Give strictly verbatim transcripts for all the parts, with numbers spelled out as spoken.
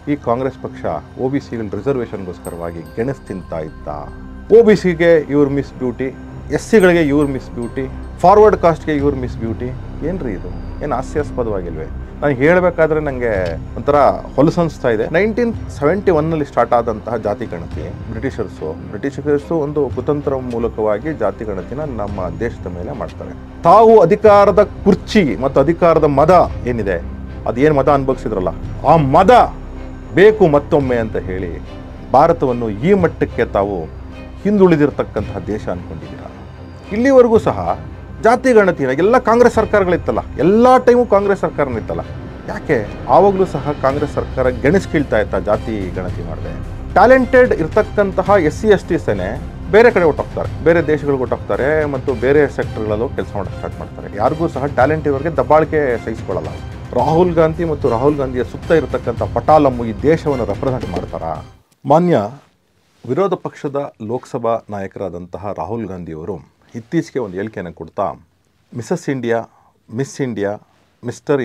ಈ ಕಾಂಗ್ರೆಸ್ ಪಕ್ಷ O B ಸಿಗಳ ರಿಸರ್ವೇಷನ್ಗೋಸ್ಕರವಾಗಿ ಗೆಣಸು ತಿಂತಾ ಇತ್ತ. ಒ ಬಿ ಸಿಗೆ ಇವ್ರ ಮಿಸ್ ಬ್ಯೂಟಿ, ಎಸ್ ಸಿಗಳಿಗೆ ಇವ್ರ ಮಿಸ್ ಬ್ಯೂಟಿ, ಫಾರ್ವರ್ಡ್ ಕಾಸ್ಟ್ಗೆ ಇವ್ರ ಮಿಸ್ ಬ್ಯೂಟಿ. ಏನ್ರಿ ಇದು? ಏನು ಹಾಸ್ಯಾಸ್ಪದವಾಗಿಲ್ವೇ? ನಾನು ಹೇಳಬೇಕಾದ್ರೆ ನನಗೆ ಒಂಥರ ಹೊಲಸು ಅನಿಸ್ತಾ ಇದೆ. ನೈನ್ಟೀನ್ ಸೆವೆಂಟಿ ಒನ್ನಲ್ಲಿ ಸ್ಟಾರ್ಟ್ ಆದಂತಹ ಜಾತಿ ಗಣತಿ ಬ್ರಿಟಿಷರ್ಸು ಬ್ರಿಟಿಷರ್ಸು ಒಂದು ಕುತಂತ್ರ ಮೂಲಕವಾಗಿ ಜಾತಿ ಗಣತಿನ ನಮ್ಮ ದೇಶದ ಮೇಲೆ ಮಾಡ್ತಾರೆ. ತಾವು ಅಧಿಕಾರದ ಕುರ್ಚಿ ಮತ್ತು ಅಧಿಕಾರದ ಮದ ಏನಿದೆ, ಅದೇನು ಮದ ಅನುಭವಿಸಿದ್ರಲ್ಲ, ಆ ಮದ ಬೇಕು ಮತ್ತೊಮ್ಮೆ ಅಂತ ಹೇಳಿ ಭಾರತವನ್ನು ಈ ಮಟ್ಟಕ್ಕೆ ತಾವು ಹಿಂದುಳಿದಿರ್ತಕ್ಕಂತಹ ದೇಶ ಅಂದ್ಕೊಂಡಿದ್ದೀರ. ಇಲ್ಲಿವರೆಗೂ ಸಹ ಜಾತಿ ಗಣತಿನ ಎಲ್ಲ ಕಾಂಗ್ರೆಸ್ ಸರ್ಕಾರಗಳಿತ್ತಲ್ಲ, ಎಲ್ಲ ಟೈಮು ಕಾಂಗ್ರೆಸ್ ಸರ್ಕಾರನ ಇತ್ತಲ್ಲ, ಯಾಕೆ ಆವಾಗಲೂ ಸಹ ಕಾಂಗ್ರೆಸ್ ಸರ್ಕಾರ ಗೆಣಸು ಕೀಳ್ತಾ ಇತ್ತ ಜಾತಿ ಗಣತಿ ಮಾಡಿದೆ? ಟ್ಯಾಲೆಂಟೆಡ್ ಇರ್ತಕ್ಕಂತಹ ಎಸ್ ಸಿ ಎಸ್ ಟಿ ಸೇನೆ ಬೇರೆ ಕಡೆ ಹೊಟ್ಟೋಗ್ತಾರೆ, ಬೇರೆ ದೇಶಗಳಿಗೆ ಹೊಟ್ಟೋಗ್ತಾರೆ ಮತ್ತು ಬೇರೆ ಸೆಕ್ಟರ್ಗಳಲ್ಲೂ ಕೆಲಸ ಮಾಡೋಕ್ಕೆ ಸ್ಟಾರ್ಟ್ ಮಾಡ್ತಾರೆ. ಯಾರಿಗೂ ಸಹ ಟ್ಯಾಲೆಂಟ್ ಇರೋರಿಗೆ ದಬ್ಬಾಳಿಕೆ ಸಹಿಸ್ಕೊಳ್ಳಲ್ಲ. ರಾಹುಲ್ ಗಾಂಧಿ ಮತ್ತು ರಾಹುಲ್ ಗಾಂಧಿಯ ಸುತ್ತ ಇರತಕ್ಕಂಥ ಪಟಾಲಮ್ಮು ಈ ದೇಶವನ್ನು ರೆಪ್ರೆಸೆಂಟ್ ಮಾಡ್ತಾರಾ? ಮಾನ್ಯ ವಿರೋಧ ಪಕ್ಷದ ಲೋಕಸಭಾ ನಾಯಕರಾದಂತಹ ರಾಹುಲ್ ಗಾಂಧಿಯವರು ಇತ್ತೀಚೆಗೆ ಒಂದು ಹೇಳಿಕೆಯನ್ನು ಕೊಡ್ತಾ Mrs India, Miss India, Mister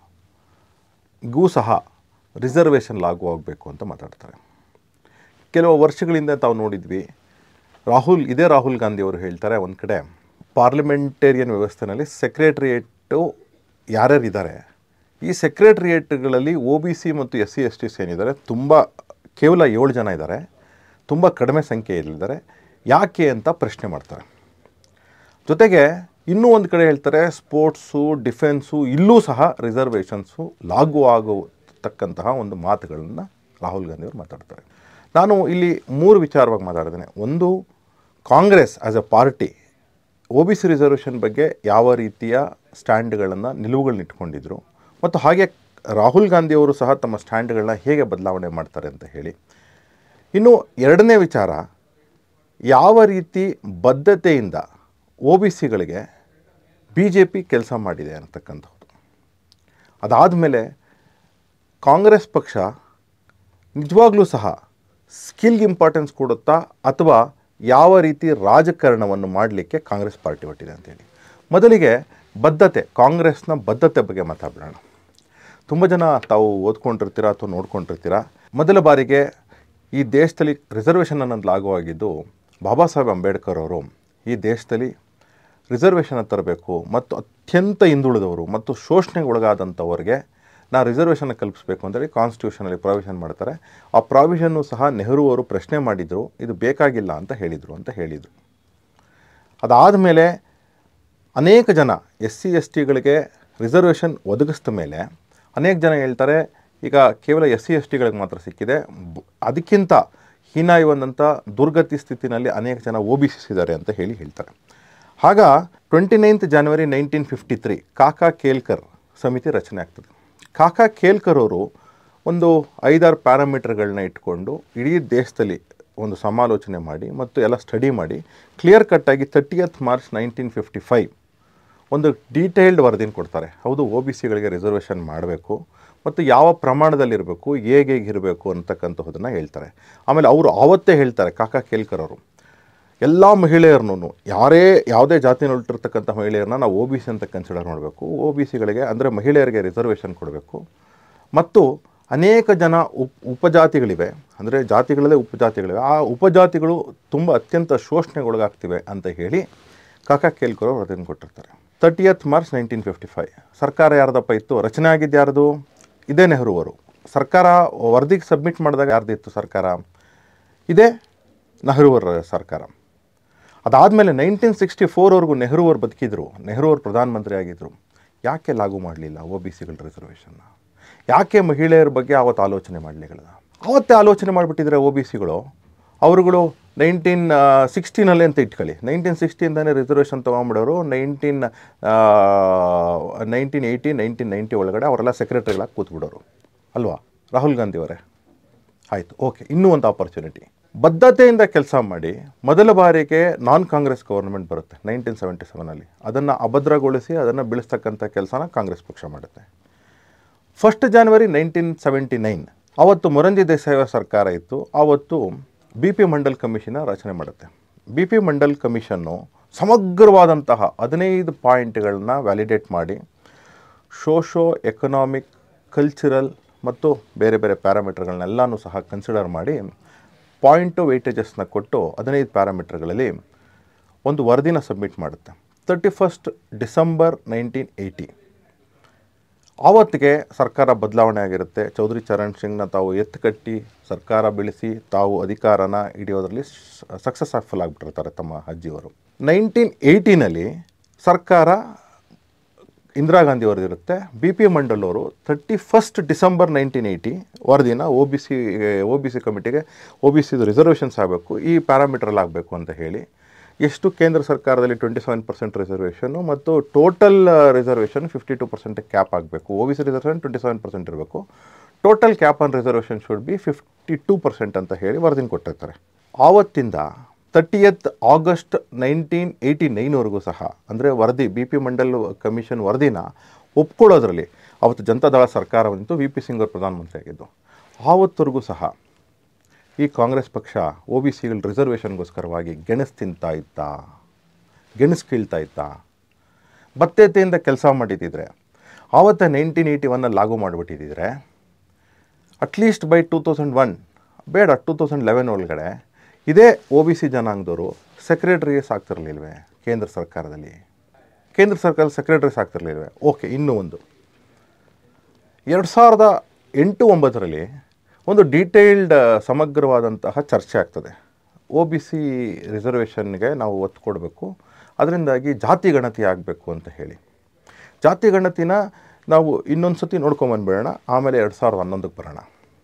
ಇಂಡಿಯಾಗೂ ಸಹ ರಿಸರ್ವೇಷನ್ ಲಾಗು ಆಗಬೇಕು ಅಂತ ಮಾತಾಡ್ತಾರೆ. ಕೆಲವು ವರ್ಷಗಳಿಂದ ತಾವು ನೋಡಿದ್ವಿ, ರಾಹುಲ್ ಇದೇ ರಾಹುಲ್ ಗಾಂಧಿಯವರು ಹೇಳ್ತಾರೆ, ಒಂದು ಕಡೆ ಪಾರ್ಲಿಮೆಂಟೇರಿಯನ್ ವ್ಯವಸ್ಥೆಯಲ್ಲಿ ಸೆಕ್ರೆಟ್ರಿಯೇಟು ಯಾರ್ಯಾರಿದ್ದಾರೆ, ಈ ಸೆಕ್ರೆಟ್ರಿಯೇಟ್ಗಳಲ್ಲಿ ಒ ಬಿ ಸಿ ಮತ್ತು ಎಸ್ ಸಿ ಎಸ್ ಟಿಸ್ ಏನಿದ್ದಾರೆ ತುಂಬ ಕೇವಲ ಏಳು ಜನ ಇದ್ದಾರೆ, ತುಂಬ ಕಡಿಮೆ ಸಂಖ್ಯೆಯಲ್ಲಿದ್ದಾರೆ, ಯಾಕೆ ಅಂತ ಪ್ರಶ್ನೆ ಮಾಡ್ತಾರೆ. ಜೊತೆಗೆ ಇನ್ನೂ ಒಂದು ಕಡೆ ಹೇಳ್ತಾರೆ ಸ್ಪೋರ್ಟ್ಸು, ಡಿಫೆನ್ಸು, ಇಲ್ಲೂ ಸಹ ರಿಸರ್ವೇಷನ್ಸು ಲಾಗು ಆಗತಕ್ಕಂತಹ ಒಂದು ಮಾತುಗಳನ್ನು ರಾಹುಲ್ ಗಾಂಧಿಯವರು ಮಾತಾಡ್ತಾರೆ. ನಾನು ಇಲ್ಲಿ ಮೂರು ವಿಚಾರವಾಗಿ ಮಾತಾಡಿದ್ದೇನೆ. ಒಂದು, Congress as a party O B C reservation ಬಗ್ಗೆ ಯಾವ ರೀತಿಯ ಸ್ಟ್ಯಾಂಡ್ಗಳನ್ನು ನಿಲುವುಗಳನ್ನ ಇಟ್ಕೊಂಡಿದ್ರು ಮತ್ತು ಹಾಗೆ ರಾಹುಲ್ ಗಾಂಧಿಯವರು ಸಹ ತಮ್ಮ ಸ್ಟ್ಯಾಂಡ್ಗಳನ್ನ ಹೇಗೆ ಬದಲಾವಣೆ ಮಾಡ್ತಾರೆ ಅಂತ ಹೇಳಿ. ಇನ್ನು ಎರಡನೇ ವಿಚಾರ, ಯಾವ ರೀತಿ ಬದ್ಧತೆಯಿಂದ ಒ ಬಿ ಸಿಗಳಿಗೆ ಬಿ ಜೆ ಪಿ ಕೆಲಸ ಮಾಡಿದೆ ಅನ್ನತಕ್ಕಂಥದ್ದು. ಅದಾದಮೇಲೆ ಕಾಂಗ್ರೆಸ್ ಪಕ್ಷ ನಿಜವಾಗ್ಲೂ ಸಹ ಸ್ಕಿಲ್ಗೆ ಇಂಪಾರ್ಟೆನ್ಸ್ ಕೊಡುತ್ತಾ ಅಥವಾ ಯಾವ ರೀತಿ ರಾಜಕಾರಣವನ್ನು ಮಾಡಲಿಕ್ಕೆ ಕಾಂಗ್ರೆಸ್ ಪಾರ್ಟಿ ಹೊಟ್ಟಿದೆ ಅಂತೇಳಿ. ಮೊದಲಿಗೆ ಬದ್ಧತೆ, ಕಾಂಗ್ರೆಸ್ನ ಬದ್ಧತೆ ಬಗ್ಗೆ ಮಾತಾಡೋಣ. ತುಂಬ ಜನ ತಾವು ಓದ್ಕೊಂಡಿರ್ತೀರ ಅಥವಾ ನೋಡ್ಕೊಂಡಿರ್ತೀರ, ಮೊದಲ ಬಾರಿಗೆ ಈ ದೇಶದಲ್ಲಿ ರಿಸರ್ವೇಷನ್ ಅನ್ನೋದು ಲಾಗು ಆಗಿದ್ದು ಬಾಬಾ ಸಾಹೇಬ್ ಅಂಬೇಡ್ಕರ್ ಅವರು ಈ ದೇಶದಲ್ಲಿ ರಿಸರ್ವೇಷನ್ ತರಬೇಕು ಮತ್ತು ಅತ್ಯಂತ ಹಿಂದುಳಿದವರು ಮತ್ತು ಶೋಷಣೆಗೆ ಒಳಗಾದಂಥವ್ರಿಗೆ ನಾ ರಿಸರ್ವೇಷನ್ ಕಲ್ಪಿಸಬೇಕು ಅಂತೇಳಿ ಕಾನ್ಸ್ಟಿಟ್ಯೂಷನಲ್ಲಿ ಪ್ರಾವಿಷನ್ ಮಾಡ್ತಾರೆ. ಆ ಪ್ರಾವಿಷನ್ನು ಸಹ ನೆಹರು ಅವರು ಪ್ರಶ್ನೆ ಮಾಡಿದರು, ಇದು ಬೇಕಾಗಿಲ್ಲ ಅಂತ ಹೇಳಿದರು ಅಂತ ಹೇಳಿದರು. ಅದಾದಮೇಲೆ ಅನೇಕ ಜನ ಎಸ್ ಸಿ ಎಸ್ ಟಿಗಳಿಗೆ ರಿಸರ್ವೇಷನ್ ಒದಗಿಸಿದ ಮೇಲೆ ಅನೇಕ ಜನ ಹೇಳ್ತಾರೆ ಈಗ ಕೇವಲ ಎಸ್ ಸಿ ಎಸ್ ಟಿಗಳಿಗೆ ಮಾತ್ರ ಸಿಕ್ಕಿದೆ, ಅದಕ್ಕಿಂತ ಹೀನಾಯುವಂಥ ದುರ್ಗತಿ ಸ್ಥಿತಿನಲ್ಲಿ ಅನೇಕ ಜನ ಒ ಬಿ ಸಿ ಇದ್ದಾರೆ ಅಂತ ಹೇಳಿ ಹೇಳ್ತಾರೆ. ಆಗ twenty ninth January nineteen fifty three Kaka Kelkar ಸಮಿತಿ ರಚನೆ ಆಗ್ತದೆ. ಕಾಕಾ ಕೇಲ್ಕರ್ ಅವರು ಒಂದು ಐದಾರು ಪ್ಯಾರಾಮೀಟರ್ಗಳನ್ನ ಇಟ್ಕೊಂಡು ಇಡೀ ದೇಶದಲ್ಲಿ ಒಂದು ಸಮಾಲೋಚನೆ ಮಾಡಿ ಮತ್ತು ಎಲ್ಲ ಸ್ಟಡಿ ಮಾಡಿ ಕ್ಲಿಯರ್ ಕಟ್ಟಾಗಿ thirtieth March nineteen fifty five ಒಂದು ಡೀಟೇಲ್ಡ್ ವರದಿನ ಕೊಡ್ತಾರೆ. ಹೌದು, ಒ ಬಿ ಸಿಗಳಿಗೆ ರಿಸರ್ವೇಷನ್ ಮಾಡಬೇಕು ಮತ್ತು ಯಾವ ಪ್ರಮಾಣದಲ್ಲಿರಬೇಕು, ಹೇಗೆ ಹೇಗಿರಬೇಕು ಅಂತಕ್ಕಂಥದ್ದನ್ನು ಹೇಳ್ತಾರೆ. ಆಮೇಲೆ ಅವರು ಆವತ್ತೇ ಹೇಳ್ತಾರೆ, ಕಾಕಾ ಕೇಲ್ಕರ್ ಅವರು, ಎಲ್ಲ ಮಹಿಳೆಯರನ್ನು ಯಾರೇ ಯಾವುದೇ ಜಾತಿನಲ್ಲಿಟ್ಟಿರ್ತಕ್ಕಂಥ ಮಹಿಳೆಯರನ್ನ ನಾವು ಒ ಬಿ ಸಿ ಅಂತ ಕನ್ಸಿಡರ್ ಮಾಡಬೇಕು, ಒ ಬಿ ಸಿಗಳಿಗೆ ಅಂದರೆ ಮಹಿಳೆಯರಿಗೆ ರಿಸರ್ವೇಷನ್ ಕೊಡಬೇಕು ಮತ್ತು ಅನೇಕ ಜನ ಉಪ್ ಉಪಜಾತಿಗಳಿವೆ, ಅಂದರೆ ಜಾತಿಗಳಲ್ಲೇ ಉಪಜಾತಿಗಳಿವೆ, ಆ ಉಪಜಾತಿಗಳು ತುಂಬ ಅತ್ಯಂತ ಶೋಷಣೆಗೊಳಗಾಗ್ತಿವೆ ಅಂತ ಹೇಳಿ ಕಾಕಾ ಕೇಲ್ಕರ್ ಅವರು ವರದಿಯನ್ನು ಕೊಟ್ಟಿರ್ತಾರೆ. Thirtieth March nineteen fifty five ಸರ್ಕಾರ ಯಾರ್ದಪ್ಪ ಇತ್ತು? ರಚನೆ ಆಗಿದ್ದು ಯಾರ್ದು? ಇದೇ ನೆಹರು ಅವರು. ಸರ್ಕಾರ ವರದಿಗೆ ಸಬ್ಮಿಟ್ ಮಾಡಿದಾಗ ಯಾರ್ದಿತ್ತು ಸರ್ಕಾರ? ಇದೇ ನೆಹರು ಅವರ ಸರ್ಕಾರ. ಅದಾದಮೇಲೆ ನೈನ್ಟೀನ್ ಸಿಕ್ಸ್ಟಿ ಫೋರ್ವರೆಗೂ ನೆಹರು ಅವರು ಬದುಕಿದ್ರು, ನೆಹರು ಅವರು ಪ್ರಧಾನಮಂತ್ರಿ ಆಗಿದ್ದರು. ಯಾಕೆ ಲಾಗು ಮಾಡಲಿಲ್ಲ ಒ ಬಿ ಸಿಗಳ ರಿಸರ್ವೇಷನ್ನ? ಯಾಕೆ ಮಹಿಳೆಯರ ಬಗ್ಗೆ ಆವತ್ತು ಆಲೋಚನೆ ಮಾಡಲಿಲ್ಲ? ಆವತ್ತೇ ಆಲೋಚನೆ ಮಾಡಿಬಿಟ್ಟಿದ್ರೆ ಒ ಬಿ ಸಿಗಳು ಅವರುಗಳು ನೈನ್ಟೀನ್ ಸಿಕ್ಸ್ಟೀನಲ್ಲಿ ಅಂತ ಇಟ್ಕೊಳ್ಳಿ, ನೈನ್ಟೀನ್ ಸಿಕ್ಸ್ಟೀನ್ದಾನೆ ರಿಸರ್ವೇಷನ್ ತೊಗೊಂಬಿಡೋರು. Nineteen nineteen eighty nineteen ninety ಒಳಗಡೆ ಅವರೆಲ್ಲ ಸೆಕ್ರೆಟರಿಗಳಾಗಿ ಕೂತ್ಬಿಡೋರು ಅಲ್ವಾ ರಾಹುಲ್ ಗಾಂಧಿಯವರೇ? ಆಯಿತು, ಓಕೆ. ಇನ್ನೂ ಒಂದು ಆಪರ್ಚುನಿಟಿ, ಬದ್ಧತೆಯಿಂದ ಕೆಲಸ ಮಾಡಿ ಮೊದಲ ಬಾರಿಗೆ ನಾನ್ ಕಾಂಗ್ರೆಸ್ ಗೌರ್ಮೆಂಟ್ ಬರುತ್ತೆ ನೈನ್ಟೀನ್ ಸೆವೆಂಟಿ ಸೆವೆನಲ್ಲಿ. ಅದನ್ನು ಅಭದ್ರಗೊಳಿಸಿ ಅದನ್ನು ಬೆಳೆಸ್ತಕ್ಕಂಥ ಕೆಲಸನ ಕಾಂಗ್ರೆಸ್ ಪಕ್ಷ ಮಾಡುತ್ತೆ. First January nineteen seventy nine ಆವತ್ತು ಮೊರಂಜಿ ದೇಸಾಯಿ ಸರ್ಕಾರ ಇತ್ತು. ಆವತ್ತು ಬಿ ಪಿ ಮಂಡಲ್ ಕಮಿಷನ್ನ ರಚನೆ ಮಾಡುತ್ತೆ. ಬಿ ಪಿ ಮಂಡಲ್ ಕಮಿಷನ್ನು ಸಮಗ್ರವಾದಂತಹ ಹದಿನೈದು ಪಾಯಿಂಟ್ಗಳನ್ನ ವ್ಯಾಲಿಡೇಟ್ ಮಾಡಿ ಸೋಷೋ ಎಕನಾಮಿಕ್, ಕಲ್ಚರಲ್ ಮತ್ತು ಬೇರೆ ಬೇರೆ ಪ್ಯಾರಾಮೀಟರ್ಗಳನ್ನೆಲ್ಲನೂ ಸಹ ಕನ್ಸಿಡರ್ ಮಾಡಿ ಪಾಯಿಂಟು ವೆಯ್ಟೇಜಸ್ನ ಕೊಟ್ಟು ಹದಿನೈದು ಪ್ಯಾರಾಮೀಟರ್ಗಳಲ್ಲಿ ಒಂದು ವರದಿನ ಸಬ್ಮಿಟ್ ಮಾಡುತ್ತೆ. Thirty first December nineteen eighty ಆವತ್ತಿಗೆ ಸರ್ಕಾರ ಬದಲಾವಣೆ ಆಗಿರುತ್ತೆ. ಚೌಧರಿ ಚರಣ್ ಸಿಂಗ್ನ ತಾವು ಎತ್ತುಕಟ್ಟಿ ಸರ್ಕಾರ ಬೆಳೆಸಿ ತಾವು ಅಧಿಕಾರನ ಹಿಡಿಯೋದ್ರಲ್ಲಿ ಸಕ್ಸಸ್ಫುಲ್ ಆಗಿಬಿಟ್ಟಿರ್ತಾರೆ ತಮ್ಮ ಅಜ್ಜಿಯವರು. ನೈನ್ಟೀನ್ ಏಯ್ಟಿನಲ್ಲಿ ಸರ್ಕಾರ ಇಂದಿರಾ ಗಾಂಧಿ ವರದಿರುತ್ತೆ. ಬಿ ಪಿ ಮಂಡಲ್ ಅವರು thirty first December nineteen eighty ವರದಿನ O B C O B C ಕಮಿಟಿಗೆ ಒ ಬಿ ಸಿದು ರಿಸರ್ವೇಷನ್ಸ್ ಆಗಬೇಕು, ಈ ಪ್ಯಾರಾಮೀಟ್ರಲ್ಲಿ ಆಗಬೇಕು ಅಂತ ಹೇಳಿ ಎಷ್ಟು ಕೇಂದ್ರ ಸರ್ಕಾರದಲ್ಲಿ ಟ್ವೆಂಟಿ ಸೆವೆನ್ ಪರ್ಸೆಂಟ್ ರಿಸರ್ವೇಷನ್ನು ಮತ್ತು total reservation fifty two percent cap ಆಗಬೇಕು. O B C reservation twenty seven percent ಇರಬೇಕು, total cap on reservation should be fifty two percent ಅಂತ ಹೇಳಿ ವರದಿನ ಕೊಟ್ಟಿರ್ತಾರೆ. ಆವತ್ತಿಂದ ತರ್ಟಿಯತ್ ಆಗಸ್ಟ್ ನೈನ್ಟೀನ್ ಏಯ್ಟಿ ನೈನ್ವರೆಗೂ ಸಹ ಅಂದರೆ ವರದಿ ಬಿ ಪಿ ಮಂಡಲ್ ಕಮಿಷನ್ ವರದಿನ ಒಪ್ಕೊಳ್ಳೋದ್ರಲ್ಲಿ ಅವತ್ತು ಜನತಾದಳ ಸರ್ಕಾರವಂತೂ ವಿ ಪಿ ಸಿಂಗ್ ಅವರು ಪ್ರಧಾನಮಂತ್ರಿ ಆಗಿದ್ದು. ಆವತ್ತವರೆಗೂ ಸಹ ಈ ಕಾಂಗ್ರೆಸ್ ಪಕ್ಷ ಒ ಬಿ ಸಿಗಳ ರಿಸರ್ವೇಷನ್ಗೋಸ್ಕರವಾಗಿ ಗೆಣಸು ತಿಂತಾ ಇತ್ತಾ, ಗೆಣಸು ಕೀಳ್ತಾ ಇತ್ತಾ, ಬತ್ತತೆಯಿಂದ ಕೆಲಸ ಮಾಡಿದ್ದಿದ್ರೆ ಆವತ್ತೇ ನೈನ್ಟೀನ್ ಏಯ್ಟಿ ಒನ್ನಲ್ಲಿ ಲಾಗು ಮಾಡಿಬಿಟ್ಟಿದ್ದಿದ್ರೆ at least by two thousand one ಬೇಡ ಟೂ ತೌಸಂಡ್ ಲೆವೆನ್ ಒಳಗಡೆ ಇದೇ ಒ ಬಿ ಸಿ ಜನಾಂಗದವರು ಸೆಕ್ರೆಟರೀಸ್ ಆಗ್ತಿರಲಿಲ್ವೇ ಕೇಂದ್ರ ಸರ್ಕಾರದಲ್ಲಿ? ಕೇಂದ್ರ ಸರ್ಕಾರದ ಸೆಕ್ರೆಟರೀಸ್ ಆಗ್ತಿರಲಿಲ್ವೇ? ಓಕೆ, ಇನ್ನೂ ಒಂದು ಎರಡು ಸಾವಿರದ ಎಂಟು ಒಂಬತ್ತರಲ್ಲಿ ಒಂದು ಡೀಟೇಲ್ಡ್ ಸಮಗ್ರವಾದಂತಹ ಚರ್ಚೆ ಆಗ್ತದೆ. ಒ ಬಿ ಸಿ ರಿಸರ್ವೇಷನ್ಗೆ ನಾವು ಒತ್ತು ಕೊಡಬೇಕು, ಅದರಿಂದಾಗಿ ಜಾತಿ ಗಣತಿ ಆಗಬೇಕು ಅಂತ ಹೇಳಿ. ಜಾತಿ ಗಣತಿನ ನಾವು ಇನ್ನೊಂದು ಸತಿ ನೋಡ್ಕೊಂಬಂದ್ಬಿಡೋಣ, ಆಮೇಲೆ ಎರಡು ಸಾವಿರದ ಹನ್ನೊಂದಕ್ಕೆ ಬರೋಣ.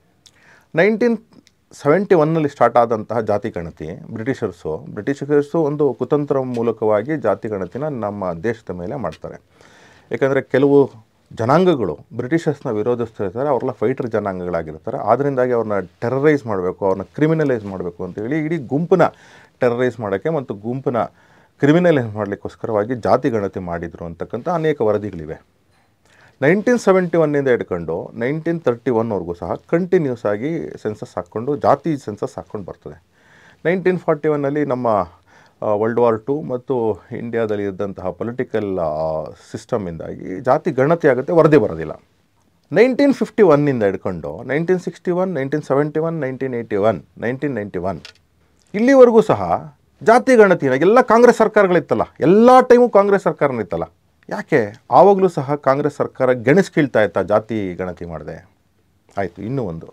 ನೈನ್ಟೀನ್ ಸೆವೆಂಟಿ ಒನ್ನಲ್ಲಿ ಸ್ಟಾರ್ಟ್ ಆದಂತಹ ಜಾತಿ ಗಣತಿ ಬ್ರಿಟಿಷರ್ಸು ಬ್ರಿಟಿಷರ್ಸು ಒಂದು ಕುತಂತ್ರ ಮೂಲಕವಾಗಿ ಜಾತಿ ಗಣತಿನ ನಮ್ಮ ದೇಶದ ಮೇಲೆ ಮಾಡ್ತಾರೆ. ಏಕೆಂದರೆ ಕೆಲವು ಜನಾಂಗಗಳು ಬ್ರಿಟಿಷರ್ಸ್ನ ವಿರೋಧಿಸ್ತಿರ್ತಾರೆ, ಅವರೆಲ್ಲ ಫೈಟರ್ ಜನಾಂಗಗಳಾಗಿರ್ತಾರೆ. ಆದ್ದರಿಂದಾಗಿ ಅವ್ರನ್ನ ಟೆರರೈಸ್ ಮಾಡಬೇಕು, ಅವ್ರನ್ನ ಕ್ರಿಮಿನಲೈಸ್ ಮಾಡಬೇಕು ಅಂತೇಳಿ ಇಡೀ ಗುಂಪನ್ನ ಟೆರರೈಸ್ ಮಾಡೋಕ್ಕೆ ಮತ್ತು ಗುಂಪನ್ನ ಕ್ರಿಮಿನಲೈಸ್ ಮಾಡಲಿಕ್ಕೋಸ್ಕರವಾಗಿ ಜಾತಿ ಗಣತಿ ಮಾಡಿದರು ಅಂತಕ್ಕಂಥ ಅನೇಕ ವರದಿಗಳಿವೆ. ನೈನ್ಟೀನ್ ಸೆವೆಂಟಿ ಒನ್ನಿಂದ ಹಿಡ್ಕೊಂಡು ನೈನ್ಟೀನ್ ತರ್ಟಿ ಒನ್ವರೆಗೂ ಸಹ ಕಂಟಿನ್ಯೂಸ್ ಆಗಿ ಸೆನ್ಸಸ್ ಹಾಕ್ಕೊಂಡು ಜಾತಿ ಸೆನ್ಸಸ್ ಹಾಕ್ಕೊಂಡು ಬರ್ತದೆ. ನೈನ್ಟೀನ್ ಫಾರ್ಟಿ ಒನ್ನಲ್ಲಿ ನಮ್ಮ ವರ್ಲ್ಡ್ ವಾರ್ ಟು ಮತ್ತು ಇಂಡಿಯಾದಲ್ಲಿ ಇದ್ದಂತಹ ಪೊಲಿಟಿಕಲ್ ಸಿಸ್ಟಮಿಂದಾಗಿ ಜಾತಿ ಗಣತಿ ಆಗುತ್ತೆ, ವರದಿ ಬರೋದಿಲ್ಲ. ನೈನ್ಟೀನ್ ಫಿಫ್ಟಿ ಒನ್ನಿಂದ ಹಿಡ್ಕೊಂಡು nineteen sixty one nineteen seventy one nineteen eighty one nineteen ninety one ಇಲ್ಲಿವರೆಗೂ ಸಹ ಜಾತಿ ಗಣತಿನ ಎಲ್ಲ ಕಾಂಗ್ರೆಸ್ ಸರ್ಕಾರಗಳಿತ್ತಲ್ಲ, ಎಲ್ಲ ಟೈಮು ಕಾಂಗ್ರೆಸ್ ಸರ್ಕಾರನಿತ್ತಲ್ಲ, ಯಾಕೆ ಆವಾಗಲೂ ಸಹ ಕಾಂಗ್ರೆಸ್ ಸರ್ಕಾರ ಗೆಣಸು ಕೀಳ್ತಾ ಇತ್ತಾ ಜಾತಿ ಗಣತಿ ಮಾಡಿದೆ? ಆಯಿತು. ಇನ್ನೂ ಒಂದು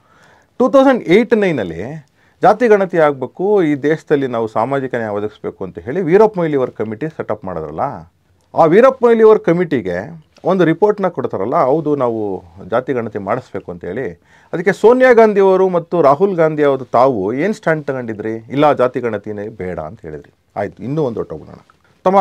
ಟೂ ತೌಸಂಡ್ ಏಯ್ಟ್ ನೈನಲ್ಲಿ ಜಾತಿ ಗಣತಿ ಆಗಬೇಕು, ಈ ದೇಶದಲ್ಲಿ ನಾವು ಸಾಮಾಜಿಕ ನ್ಯಾಯ ಒದಗಿಸ್ಬೇಕು ಅಂತ ಹೇಳಿ ವೀರಪ್ಪ ಮೊಯ್ಲಿಯವರ ಕಮಿಟಿ ಸೆಟಪ್ ಮಾಡಿದ್ರಲ್ಲ, ಆ ವೀರಪ್ಪ ಮೊಯ್ಲಿಯವರ ಕಮಿಟಿಗೆ ಒಂದು ರಿಪೋರ್ಟ್ನ ಕೊಡ್ತಾರಲ್ಲ, ಹೌದು ನಾವು ಜಾತಿ ಗಣತಿ ಮಾಡಿಸ್ಬೇಕು ಅಂತೇಳಿ. ಅದಕ್ಕೆ ಸೋನಿಯಾ ಗಾಂಧಿಯವರು ಮತ್ತು ರಾಹುಲ್ ಗಾಂಧಿ ಅವರು ತಾವು ಏನು ಸ್ಟ್ಯಾಂಡ್ ತಗೊಂಡಿದ್ರಿ? ಇಲ್ಲ ಜಾತಿ ಗಣತಿನೇ ಬೇಡ ಅಂತ ಹೇಳಿದ್ರಿ. ಆಯಿತು. ಇನ್ನೂ ಒಂದು ಹೊಟ್ಟೋಗೋಣ. ತಮ್ಮ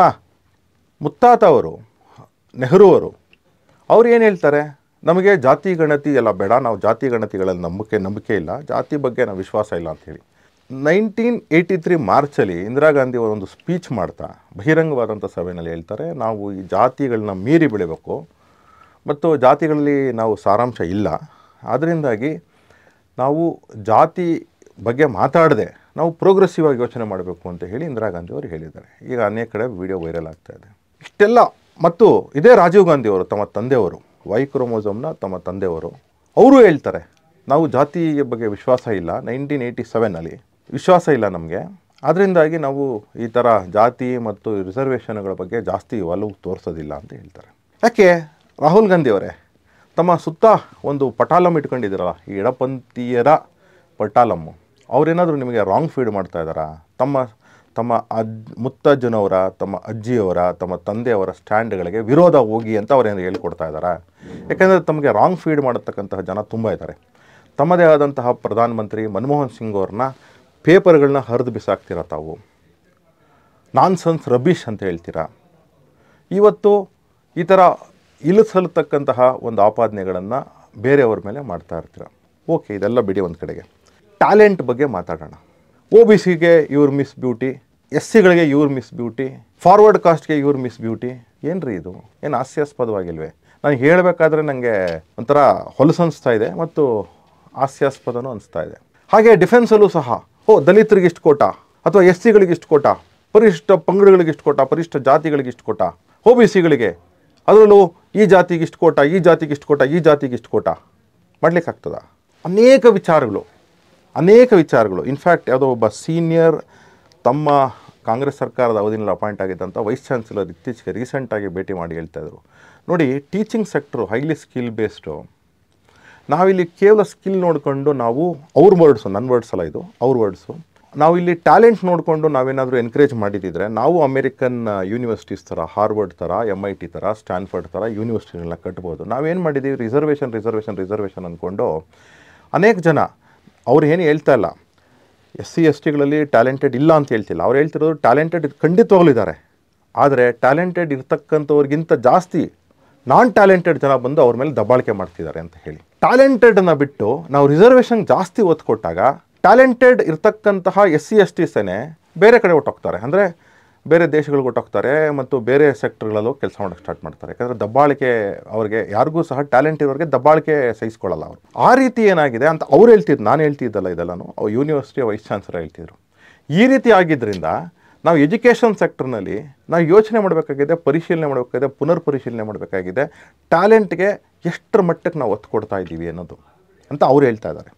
ಮುತ್ತಾತ ಅವರು ನೆಹರು ಅವರು ಅವ್ರು ಏನು ಹೇಳ್ತಾರೆ? ನಮಗೆ ಜಾತಿ ಗಣತಿ ಎಲ್ಲ ಬೇಡ, ನಾವು ಜಾತಿ ಗಣತಿಗಳಲ್ಲಿ ನಂಬಿಕೆ ನಂಬಿಕೆ ಇಲ್ಲ, ಜಾತಿ ಬಗ್ಗೆ ನಾವು ವಿಶ್ವಾಸ ಇಲ್ಲ ಅಂಥೇಳಿ ನೈನ್ಟೀನ್ ಏಯ್ಟಿ ತ್ರೀ ಮಾರ್ಚಲ್ಲಿ ಇಂದಿರಾ ಗಾಂಧಿ ಅವರೊಂದು ಸ್ಪೀಚ್ ಮಾಡ್ತಾ ಬಹಿರಂಗವಾದಂಥ ಸಭೆಯಲ್ಲಿ ಹೇಳ್ತಾರೆ, ನಾವು ಈ ಜಾತಿಗಳನ್ನ ಮೀರಿ ಬೆಳಿಬೇಕು ಮತ್ತು ಜಾತಿಗಳಲ್ಲಿ ನಾವು ಸಾರಾಂಶ ಇಲ್ಲ, ಅದರಿಂದಾಗಿ ನಾವು ಜಾತಿ ಬಗ್ಗೆ ಮಾತಾಡದೆ ನಾವು ಪ್ರೋಗ್ರೆಸಿವ್ ಆಗಿ ಯೋಚನೆ ಮಾಡಬೇಕು ಅಂತ ಹೇಳಿ ಇಂದಿರಾ ಗಾಂಧಿ ಅವರು ಹೇಳಿದ್ದಾರೆ. ಈಗ ಅನೇಕ ಕಡೆ ವಿಡಿಯೋ ವೈರಲ್ ಆಗ್ತಾ ಇದೆ. ಇಷ್ಟೆಲ್ಲ ಮತ್ತು ಇದೇ ರಾಜೀವ್ ಗಾಂಧಿ ಅವರು ತಮ್ಮ ತಂದೆಯವರು ವೈ ಕ್ರೋಮೋಸೋಮ್ನ ತಮ್ಮ ತಂದೆಯವರು ಅವರು ಹೇಳ್ತಾರೆ, ನಾವು ಜಾತಿಯ ಬಗ್ಗೆ ವಿಶ್ವಾಸ ಇಲ್ಲ, ನೈನ್ಟೀನ್ ಏಯ್ಟಿ ಸೆವೆನಲ್ಲಿ ವಿಶ್ವಾಸ ಇಲ್ಲ ನಮಗೆ, ಅದರಿಂದಾಗಿ ನಾವು ಈ ಥರ ಜಾತಿ ಮತ್ತು ರಿಸರ್ವೇಷನ್ಗಳ ಬಗ್ಗೆ ಜಾಸ್ತಿ ಒಲವು ತೋರಿಸೋದಿಲ್ಲ ಅಂತ ಹೇಳ್ತಾರೆ. ಯಾಕೆ ರಾಹುಲ್ ಗಾಂಧಿಯವರೇ ತಮ್ಮ ಸುತ್ತ ಒಂದು ಪಟಾಲಮ್ ಇಟ್ಕೊಂಡಿದ್ದೀರಲ್ಲ, ಈ ಎಡಪಂಥೀಯರ ಪಟಾಲಮ್ಮು, ಅವರೇನಾದರೂ ನಿಮಗೆ ರಾಂಗ್ ಫೀಡ್ ಮಾಡ್ತಾ ಇದ್ದಾರಾ? ತಮ್ಮ ತಮ್ಮ ಅಜ್ ಮುತ್ತಜ್ಜನವರ ತಮ್ಮ ಅಜ್ಜಿಯವರ ತಮ್ಮ ತಂದೆಯವರ ಸ್ಟ್ಯಾಂಡ್ಗಳಿಗೆ ವಿರೋಧ ಹೋಗಿ ಅಂತ ಅವರೇನು ಹೇಳ್ಕೊಡ್ತಾ ಇದ್ದಾರಾ? ಯಾಕೆಂದರೆ ತಮಗೆ ರಾಂಗ್ ಫೀಡ್ ಮಾಡತಕ್ಕಂತಹ ಜನ ತುಂಬ ಇದ್ದಾರೆ. ತಮ್ಮದೇ ಆದಂತಹ ಪ್ರಧಾನಮಂತ್ರಿ ಮನಮೋಹನ್ ಸಿಂಗ್ ಅವ್ರನ್ನ ಪೇಪರ್ಗಳನ್ನ ಹರಿದು ಬಿಸಾಕ್ತೀರ ತಾವು, ನಾನ್ಸೆನ್ಸ್ ರಬೀಶ್ ಅಂತ ಹೇಳ್ತೀರಾ. ಇವತ್ತು ಈ ಥರ ಇಳಿಸಲ್ತಕ್ಕಂತಹ ಒಂದು ಆಪಾದನೆಗಳನ್ನು ಬೇರೆಯವ್ರ ಮೇಲೆ ಮಾಡ್ತಾ ಇರ್ತೀರ. ಓಕೆ, ಇದೆಲ್ಲ ಬಿಡಿ ಒಂದು ಕಡೆಗೆ. ಟ್ಯಾಲೆಂಟ್ ಬಗ್ಗೆ ಮಾತಾಡೋಣ. ಒ ಬಿ ಸಿಗೆ ಇವ್ರ ಮಿಸ್ ಬ್ಯೂಟಿ, ಎಸ್ ಸಿಗಳಿಗೆ ಇವ್ರ ಮಿಸ್ ಬ್ಯೂಟಿ, ಫಾರ್ವರ್ಡ್ ಕಾಸ್ಟ್ಗೆ ಇವ್ರ ಮಿಸ್ ಬ್ಯೂಟಿ. ಏನು ರೀ ಇದು? ಏನು ಹಾಸ್ಯಾಸ್ಪದವಾಗಿಲ್ವೇ? ನಾನು ಹೇಳಬೇಕಾದ್ರೆ ನನಗೆ ಒಂಥರ ಹೊಲಸು ಅನಿಸ್ತಾ ಇದೆ ಮತ್ತು ಹಾಸ್ಯಾಸ್ಪದನೂ ಅನಿಸ್ತಾ ಇದೆ. ಹಾಗೆ ಡಿಫೆನ್ಸಲ್ಲೂ ಸಹ ಓ ದಲಿತರಿಗೆ ಇಷ್ಟು ಕೋಟ ಅಥವಾ ಎಸ್ ಸಿಗಳಿಗೆ ಇಷ್ಟು ಕೋಟ, ಪರಿಶಿಷ್ಟ ಪಂಗಡಗಳಿಗೆ ಇಷ್ಟು ಕೋಟ, ಪರಿಶಿಷ್ಟ ಜಾತಿಗಳಿಗೆ ಇಷ್ಟು ಕೋಟ, ಒ ಬಿ ಸಿಗಳಿಗೆ ಅದರಲ್ಲೂ ಈ ಜಾತಿಗೆ ಇಷ್ಟು ಕೋಟ, ಈ ಜಾತಿಗೆ ಇಷ್ಟು ಕೋಟ, ಈ ಜಾತಿಗೆ ಇಷ್ಟು ಕೋಟ. ಮಾಡಲಿಕ್ಕಾಗ್ತದ? ಅನೇಕ ವಿಚಾರಗಳು ಅನೇಕ ವಿಚಾರಗಳು ಇನ್ಫ್ಯಾಕ್ಟ್ ಯಾವುದೋ ಒಬ್ಬ ಸೀನಿಯರ್ ತಮ್ಮ ಕಾಂಗ್ರೆಸ್ ಸರ್ಕಾರದ ಅವಧಿನಲ್ಲಿ ಅಪಾಯಿಂಟ್ ಆಗಿದ್ದಂಥ ವೈಸ್ ಚಾನ್ಸಲರ್ ಇತ್ತೀಚೆಗೆ ರೀಸೆಂಟಾಗಿ ಭೇಟಿ ಮಾಡಿ ಹೇಳ್ತಾಯಿದ್ರು, ನೋಡಿ teaching sector highly skill based, ನಾವಿಲ್ಲಿ ಕೇವಲ ಸ್ಕಿಲ್ ನೋಡಿಕೊಂಡು ನಾವು ಅವ್ರ ವರ್ಡ್ಸು, ನನ್ನ ವರ್ಡ್ಸ್ ಅಲ್ಲ ಇದು, ಅವ್ರ ವರ್ಡ್ಸು, ನಾವು ಇಲ್ಲಿ ಟ್ಯಾಲೆಂಟ್ ನೋಡಿಕೊಂಡು ನಾವೇನಾದರೂ ಎನ್ಕರೇಜ್ ಮಾಡಿದ್ದಿದ್ರೆ ನಾವು ಅಮೇರಿಕನ್ ಯೂನಿವರ್ಸಿಟೀಸ್ ಥರ, ಹಾರ್ವರ್ಡ್ ಥರ, ಎಮ್ ಐ ಟಿ ಥರ, ಸ್ಟ್ಯಾನ್ಫರ್ಡ್ ಥರ ಯೂನಿವರ್ಸಿಟಿಗಳನ್ನ ಕಟ್ಬೋದು. ನಾವೇನು ಮಾಡಿದ್ದೀವಿ, ರಿಸರ್ವೇಷನ್ ರಿಸರ್ವೇಷನ್ ರಿಸರ್ವೇಷನ್ ಅಂದ್ಕೊಂಡು ಅನೇಕ ಜನ ಅವ್ರು ಏನು ಹೇಳ್ತಾ ಇಲ್ಲ, ಎಸ್ ಸಿ ಎಸ್ ಟಿಗಳಲ್ಲಿ ಟ್ಯಾಲೆಂಟೆಡ್ ಇಲ್ಲ ಅಂತ ಹೇಳ್ತಿಲ್ಲ, ಅವ್ರು ಹೇಳ್ತಿರೋದು ಟ್ಯಾಲೆಂಟೆಡ್ ಖಂಡಿತವಾಗ್ಲೂ ಇದ್ದಾರೆ, ಆದರೆ ಟ್ಯಾಲೆಂಟೆಡ್ ಇರ್ತಕ್ಕಂಥವ್ರಿಗಿಂತ ಜಾಸ್ತಿ ನಾನ್ ಟ್ಯಾಲೆಂಟೆಡ್ ಜನ ಬಂದು ಅವ್ರ ಮೇಲೆ ದಬ್ಬಾಳಿಕೆ ಮಾಡ್ತಿದ್ದಾರೆ ಅಂತ ಹೇಳಿ. ಟ್ಯಾಲೆಂಟೆಡನ್ನು ಬಿಟ್ಟು ನಾವು ರಿಸರ್ವೇಷನ್ ಜಾಸ್ತಿ ಒತ್ತು ಕೊಟ್ಟಾಗ ಟ್ಯಾಲೆಂಟೆಡ್ ಇರ್ತಕ್ಕಂತಹ ಎಸ್ ಸಿ ಎಸ್ ಟಿಸೇನೆ ಬೇರೆ ಕಡೆ ಹೊಟ್ಟೋಗ್ತಾರೆ, ಅಂದರೆ ಬೇರೆ ದೇಶಗಳಿಗೆ ಹೊಟ್ಟೋಗ್ತಾರೆ ಮತ್ತು ಬೇರೆ ಸೆಕ್ಟರ್ಗಳಲ್ಲೂ ಕೆಲಸ ಮಾಡೋಕ್ಕೆ ಸ್ಟಾರ್ಟ್ ಮಾಡ್ತಾರೆ. ಯಾಕಂದರೆ ದಬ್ಬಾಳಿಕೆ ಅವ್ರಿಗೆ ಯಾರಿಗೂ ಸಹ ಟ್ಯಾಲೆಂಟ್ ಇರೋರಿಗೆ ದಬ್ಬಾಳಿಕೆ ಸಹಿಸ್ಕೊಳ್ಳಲ್ಲ ಅವರು. ಆ ರೀತಿ ಏನಾಗಿದೆ ಅಂತ ಅವ್ರು ಹೇಳ್ತಿದ್ದು, ನಾನು ಹೇಳ್ತಿದ್ದಲ್ಲ ಇದೆಲ್ಲನೂ, ಅವ್ರು ಯೂನಿವರ್ಸಿಟಿಯ ವೈಸ್ ಚಾನ್ಸಲರ್ ಹೇಳ್ತಿದ್ರು. ಈ ರೀತಿ ಆಗಿದ್ದರಿಂದ ನಾವು ಎಜುಕೇಷನ್ ಸೆಕ್ಟರ್ನಲ್ಲಿ ನಾವು ಯೋಚನೆ ಮಾಡಬೇಕಾಗಿದೆ, ಪರಿಶೀಲನೆ ಮಾಡಬೇಕಾಗಿದೆ, ಪುನರ್ ಪರಿಶೀಲನೆ ಮಾಡಬೇಕಾಗಿದೆ, ಟ್ಯಾಲೆಂಟ್ಗೆ ಎಷ್ಟರ ಮಟ್ಟಕ್ಕೆ ನಾವು ಒತ್ತು ಕೊಡ್ತಾ ಇದ್ದೀವಿ ಅನ್ನೋದು ಅಂತ ಅವ್ರು ಹೇಳ್ತಾ ಇದ್ದಾರೆ.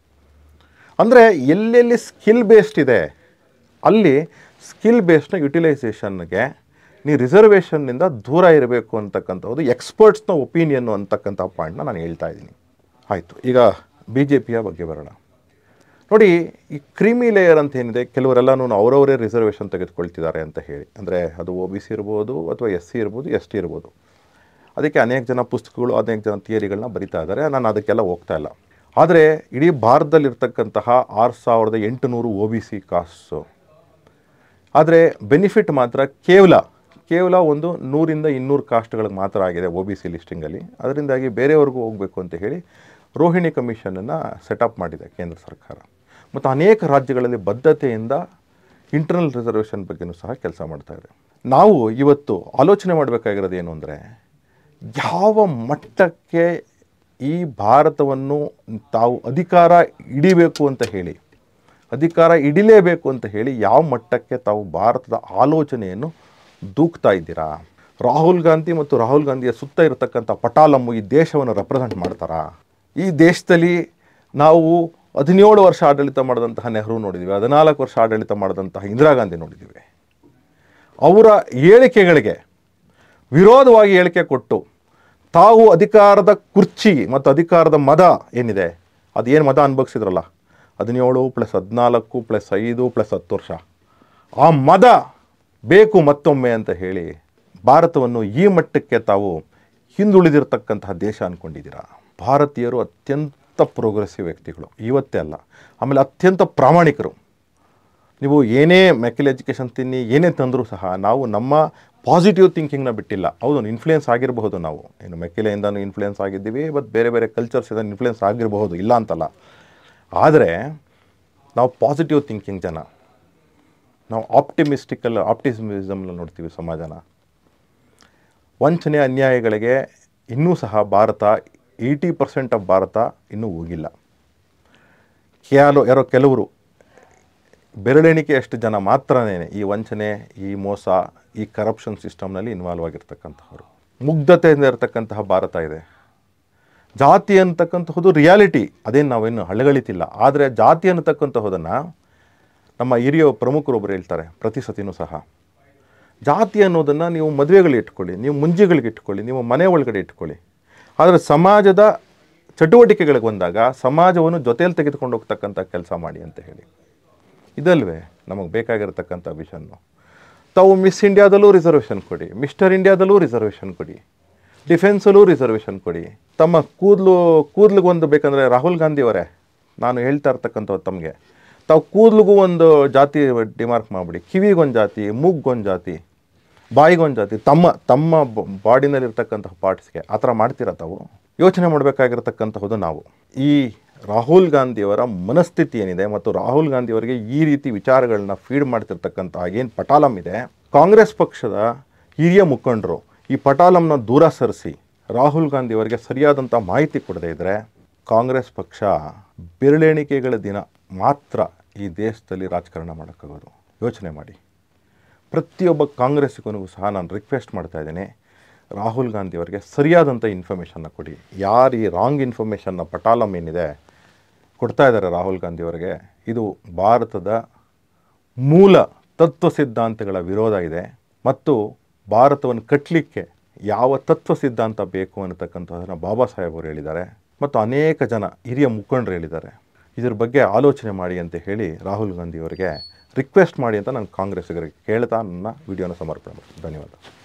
ಅಂದರೆ ಎಲ್ಲೆಲ್ಲಿ ಸ್ಕಿಲ್ ಬೇಸ್ಡ್ ಇದೆ ಅಲ್ಲಿ ಸ್ಕಿಲ್ ಬೇಸ್ಡ್ನ ಯುಟಿಲೈಸೇಷನ್ಗೆ ನೀವು ರಿಸರ್ವೇಷನ್ನಿಂದ ದೂರ ಇರಬೇಕು ಅಂತಕ್ಕಂಥದ್ದು ಎಕ್ಸ್ಪರ್ಟ್ಸ್ನ ಒಪಿನಿಯನ್ನು ಅಂತಕ್ಕಂಥ ಪಾಯಿಂಟ್ನ ನಾನು ಹೇಳ್ತಾ ಇದ್ದೀನಿ. ಆಯಿತು, ಈಗ ಬಿ ಜೆ ಪಿಯ ಬಗ್ಗೆ ಬರೋಣ. ನೋಡಿ, ಈ ಕ್ರೀಮಿ ಲೇಯರ್ ಅಂತ ಏನಿದೆ, ಕೆಲವರೆಲ್ಲನೂ ಅವರವರೇ ರಿಸರ್ವೇಷನ್ ತೆಗೆದುಕೊಳ್ತಿದ್ದಾರೆ ಅಂತ ಹೇಳಿ, ಅಂದರೆ ಅದು ಒ ಬಿ ಸಿ ಇರ್ಬೋದು ಅಥವಾ ಎಸ್ ಸಿ ಇರ್ಬೋದು, ಎಸ್ ಟಿ ಇರ್ಬೋದು. ಅದಕ್ಕೆ ಅನೇಕ ಜನ ಪುಸ್ತಕಗಳು, ಅನೇಕ ಜನ ಥಿಯರಿಗಳನ್ನ ಬರಿತಾ ಇದ್ದಾರೆ, ನಾನು ಅದಕ್ಕೆಲ್ಲ ಹೋಗ್ತಾ ಇಲ್ಲ. ಆದರೆ ಇಡೀ ಭಾರತದಲ್ಲಿರ್ತಕ್ಕಂತಹ ಆರು ಸಾವಿರದ ಎಂಟುನೂರು ಒ ಬಿ ಸಿ ಕಾಸ್ಟ್ಸು, ಆದರೆ ಬೆನಿಫಿಟ್ ಮಾತ್ರ ಕೇವಲ ಕೇವಲ ಒಂದು ನೂರಿಂದ ಇನ್ನೂರು ಕಾಸ್ಟ್ಗಳಿಗೆ ಮಾತ್ರ ಆಗಿದೆ ಒ ಬಿ ಸಿ ಲಿಸ್ಟಿಂಗಲ್ಲಿ. ಅದರಿಂದಾಗಿ ಬೇರೆಯವ್ರಿಗೂ ಹೋಗಬೇಕು ಅಂತ ಹೇಳಿ ರೋಹಿಣಿ ಕಮಿಷನನ್ನು ಸೆಟಪ್ ಮಾಡಿದೆ ಕೇಂದ್ರ ಸರ್ಕಾರ. ಮತ್ತು ಅನೇಕ ರಾಜ್ಯಗಳಲ್ಲಿ ಬದ್ಧತೆಯಿಂದ ಇಂಟರ್ನಲ್ ರಿಸರ್ವೇಷನ್ ಬಗ್ಗೆಯೂ ಸಹ ಕೆಲಸ ಮಾಡ್ತಾಯಿದೆ. ನಾವು ಇವತ್ತು ಆಲೋಚನೆ ಮಾಡಬೇಕಾಗಿರೋದು ಏನು ಅಂದರೆ, ಯಾವ ಮಟ್ಟಕ್ಕೆ ಈ ಭಾರತವನ್ನು ತಾವು ಅಧಿಕಾರ ಹಿಡಿಬೇಕು ಅಂತ ಹೇಳಿ ಅಧಿಕಾರ ಹಿಡಿಲೇಬೇಕು ಅಂತ ಹೇಳಿ ಯಾವ ಮಟ್ಟಕ್ಕೆ ತಾವು ಭಾರತದ ಆಲೋಚನೆಯನ್ನು ದೂಕ್ತಾ ಇದ್ದೀರಾ? ರಾಹುಲ್ ಗಾಂಧಿ ಮತ್ತು ರಾಹುಲ್ ಗಾಂಧಿಯ ಸುತ್ತ ಇರತಕ್ಕಂಥ ಪಟಾಲಮ್ಮು ಈ ದೇಶವನ್ನು ರೆಪ್ರೆಸೆಂಟ್ ಮಾಡ್ತಾರಾ? ಈ ದೇಶದಲ್ಲಿ ನಾವು ಹದಿನೇಳು ವರ್ಷ ಆಡಳಿತ ಮಾಡಿದಂತಹ ನೆಹರು ನೋಡಿದ್ದೀವಿ, ಹದಿನಾಲ್ಕು ವರ್ಷ ಆಡಳಿತ ಮಾಡಿದಂತಹ ಇಂದಿರಾ ಗಾಂಧಿ ನೋಡಿದ್ದೀವಿ. ಅವರ ಹೇಳಿಕೆಗಳಿಗೆ ವಿರೋಧವಾಗಿ ಹೇಳಿಕೆ ಕೊಟ್ಟು ತಾವು ಅಧಿಕಾರದ ಕುರ್ಚಿ ಮತ್ತು ಅಧಿಕಾರದ ಮದ ಏನಿದೆ, ಅದೇನು ಮದ ಅನುಭವಿಸಿದ್ರಲ್ಲ, ಹದಿನೇಳು ಪ್ಲಸ್ ಹದಿನಾಲ್ಕು ಪ್ಲಸ್ ಐದು ಪ್ಲಸ್ ಹತ್ತು ವರ್ಷ, ಆ ಮದ ಬೇಕು ಮತ್ತೊಮ್ಮೆ ಅಂತ ಹೇಳಿ ಭಾರತವನ್ನು ಈ ಮಟ್ಟಕ್ಕೆ ತಾವು ಹಿಂದುಳಿದಿರ್ತಕ್ಕಂತಹ ದೇಶ ಅಂದ್ಕೊಂಡಿದ್ದೀರಾ? ಭಾರತೀಯರು ಅತ್ಯಂತ ಪ್ರೋಗ್ರೆಸಿವ್ ವ್ಯಕ್ತಿಗಳು, ಇವತ್ತೇ ಅಲ್ಲ, ಆಮೇಲೆ ಅತ್ಯಂತ ಪ್ರಾಮಾಣಿಕರು. ನೀವು ಏನೇ ಮೆಕ್ಕೆಲ್ ಎಜುಕೇಷನ್ ತಿನ್ನಿ, ಏನೇ ತಂದರೂ ಸಹ ನಾವು ನಮ್ಮ ಪಾಸಿಟಿವ್ ಥಿಂಕಿಂಗ್ನ ಬಿಟ್ಟಿಲ್ಲ. ಹೌದು, ಇನ್ಫ್ಲುಯೆನ್ಸ್ ಆಗಿರಬಹುದು, ನಾವು ಏನು ಮೆಕ್ಕೆಲೆಯಿಂದನೂ ಇನ್ಫ್ಲುಯೆನ್ಸ್ ಆಗಿದ್ದೀವಿ, ಮತ್ತು ಬೇರೆ ಬೇರೆ ಕಲ್ಚರ್ಸಿಂದ ಇನ್ಫ್ಲುಯೆನ್ಸ್ ಆಗಿರಬಹುದು, ಇಲ್ಲ ಅಂತಲ್ಲ. ಆದರೆ ನಾವು ಪಾಸಿಟಿವ್ ಥಿಂಕಿಂಗ್ ಜನ, ನಾವು ಆಪ್ಟಿಮಿಸ್ಟಿಕಲ್ ಆಪ್ಟಿಮಿಸಮ್ನ ನೋಡ್ತೀವಿ ಸಮಾಜನ. ವಂಚನೆ ಅನ್ಯಾಯಗಳಿಗೆ ಇನ್ನೂ ಸಹ Bharat eighty percent of Bharat ಇನ್ನೂ ಹೋಗಿಲ್ಲ. ಕೆಲವು ಯಾರೋ ಕೆಲವರು ಬೆರಳೆಣಿಕೆ ಅಷ್ಟು ಜನ ಮಾತ್ರನೇ ಈ ವಂಚನೆ, ಈ ಮೋಸ, ಈ ಕರಪ್ಷನ್ ಸಿಸ್ಟಮ್ನಲ್ಲಿ ಇನ್ವಾಲ್ವ್ ಆಗಿರ್ತಕ್ಕಂಥವ್ರು. ಮುಗ್ಧತೆಯಿಂದ ಇರತಕ್ಕಂತಹ ಭಾರತ ಇದೆ. ಜಾತಿ ಅಂತಕ್ಕಂತಹದ್ದು ರಿಯಾಲಿಟಿ, ಅದೇನು ನಾವೇನು ಹಳಗಳಿತಿಲ್ಲ. ಆದರೆ ಜಾತಿ ಅನ್ನತಕ್ಕಂತಹದನ್ನು ನಮ್ಮ ಹಿರಿಯ ಪ್ರಮುಖರೊಬ್ಬರು ಹೇಳ್ತಾರೆ ಪ್ರತಿ ಸತಿನೂ ಸಹ, ಜಾತಿ ಅನ್ನೋದನ್ನು ನೀವು ಮದುವೆಗಳಿಗೆ ಇಟ್ಕೊಳ್ಳಿ, ನೀವು ಮುಂಜಿಗಳಿಗೆ ಇಟ್ಕೊಳ್ಳಿ, ನೀವು ಮನೆ ಒಳಗಡೆ ಇಟ್ಕೊಳ್ಳಿ. ಆದರೆ ಸಮಾಜದ ಚಟುವಟಿಕೆಗಳಿಗೆ ಬಂದಾಗ ಸಮಾಜವನ್ನು ಜೊತೆಯಲ್ಲಿ ತೆಗೆದುಕೊಂಡು ಹೋಗ್ತಕ್ಕಂಥ ಕೆಲಸ ಮಾಡಿ ಅಂತ ಹೇಳಿ. ಇದಲ್ವೇ ನಮಗೆ ಬೇಕಾಗಿರತಕ್ಕಂಥ ವಿಷನ್ನು. ತಾವು ಮಿಸ್ ಇಂಡಿಯಾದಲ್ಲೂ ರಿಸರ್ವೇಷನ್ ಕೊಡಿ, ಮಿಸ್ಟರ್ ಇಂಡಿಯಾದಲ್ಲೂ ರಿಸರ್ವೇಷನ್ ಕೊಡಿ, ಡಿಫೆನ್ಸಲ್ಲೂ ರಿಸರ್ವೇಷನ್ ಕೊಡಿ. ತಮ್ಮ ಕೂದಲು ಕೂದಲಿಗೊಂದು ಬೇಕಂದರೆ ರಾಹುಲ್ ಗಾಂಧಿಯವರೇ, ನಾನು ಹೇಳ್ತಾ ಇರ್ತಕ್ಕಂಥದ್ದು ತಮಗೆ, ತಾವು ಕೂದಲಿಗೂ ಒಂದು ಜಾತಿ ಡಿಮಾರ್ಕ್ ಮಾಡಿಬಿಡಿ, ಕಿವಿಗೊಂದು ಜಾತಿ, ಮೂಗ್ಗೊಂದು ಜಾತಿ, ಬಾಯಿಗೊಂದು ಜಾತಿ, ತಮ್ಮ ತಮ್ಮ ಬಾಡಿನಲ್ಲಿರ್ತಕ್ಕಂತಹ ಪಾರ್ಟ್ಸ್ಗೆ ಆ ಥರ ಮಾಡ್ತೀರಾ? ತಾವು ಯೋಚನೆ ಮಾಡಬೇಕಾಗಿರ್ತಕ್ಕಂತಹದ್ದು ನಾವು. ಈ ರಾಹುಲ್ ಗಾಂಧಿಯವರ ಮನಸ್ಥಿತಿ ಏನಿದೆ ಮತ್ತು ರಾಹುಲ್ ಗಾಂಧಿಯವರಿಗೆ ಈ ರೀತಿ ವಿಚಾರಗಳನ್ನ ಫೀಡ್ ಮಾಡ್ತಿರ್ತಕ್ಕಂಥ ಏನು ಪಟಾಲಂ ಇದೆ, ಕಾಂಗ್ರೆಸ್ ಪಕ್ಷದ ಹಿರಿಯ ಮುಖಂಡರು ಈ ಪಟಾಲಂನ ದೂರ ಸರಿಸಿ ರಾಹುಲ್ ಗಾಂಧಿಯವರಿಗೆ ಸರಿಯಾದಂಥ ಮಾಹಿತಿ ಕೊಡದೇ ಇದ್ದರೆ ಕಾಂಗ್ರೆಸ್ ಪಕ್ಷ ಬೆರಳೆಣಿಕೆಗಳ ದಿನ ಮಾತ್ರ ಈ ದೇಶದಲ್ಲಿ ರಾಜಕಾರಣ ಮಾಡೋಕ್ಕಾಗೋದು. ಯೋಚನೆ ಮಾಡಿ. ಪ್ರತಿಯೊಬ್ಬ ಕಾಂಗ್ರೆಸ್ಸಿಗೂ ಸಹ ನಾನು ರಿಕ್ವೆಸ್ಟ್ ಮಾಡ್ತಾ ಇದ್ದೀನಿ, ರಾಹುಲ್ ಗಾಂಧಿ ಅವರಿಗೆ ಸರಿಯಾದಂಥ ಇನ್ಫಾರ್ಮೇಷನ್ನ ಕೊಡಿ. ಯಾರು ಈ ರಾಂಗ್ ಇನ್ಫಾರ್ಮೇಷನ್ನ ಪಟಾಲಮ್ ಏನಿದೆ ಕೊಡ್ತಾ ಇದ್ದಾರೆ ರಾಹುಲ್ ಗಾಂಧಿ ಅವರಿಗೆ, ಇದು ಭಾರತದ ಮೂಲ ತತ್ವ ಸಿದ್ಧಾಂತಗಳ ವಿರೋಧ ಇದೆ ಮತ್ತು ಭಾರತವನ್ನು ಕಟ್ಟಲಿಕ್ಕೆ ಯಾವ ತತ್ವ ಸಿದ್ಧಾಂತ ಬೇಕು ಅನ್ನತಕ್ಕಂಥದ್ದನ್ನು ಬಾಬಾ ಸಾಹೇಬ್ ಅವರು ಹೇಳಿದ್ದಾರೆ ಮತ್ತು ಅನೇಕ ಜನ ಹಿರಿಯ ಮುಖಂಡರು ಹೇಳಿದ್ದಾರೆ. ಇದ್ರ ಬಗ್ಗೆ ಆಲೋಚನೆ ಮಾಡಿ ಅಂತ ಹೇಳಿ ರಾಹುಲ್ ಗಾಂಧಿ ಅವರಿಗೆ ರಿಕ್ವೆಸ್ಟ್ ಮಾಡಿ ಅಂತ ನಾನು ಕಾಂಗ್ರೆಸ್ಸಿಗರಿಗೆ ಕೇಳ್ತಾ ನನ್ನ ವಿಡಿಯೋನ ಸಮರ್ಪಣೆ ಮಾಡ್ತೀನಿ. ಧನ್ಯವಾದ.